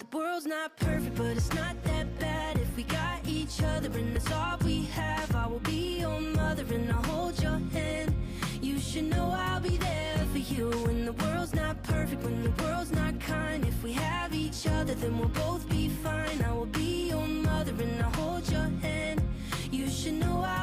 world's not perfect, but it's not that bad. If we got each other and that's all we have, I will be your mother and I'll hold your hand. You should know I'll be there for you when the world's not perfect, when the world's not kind. If we have each other, then we'll both be fine. I will be your mother and I'll hold your hand. You should know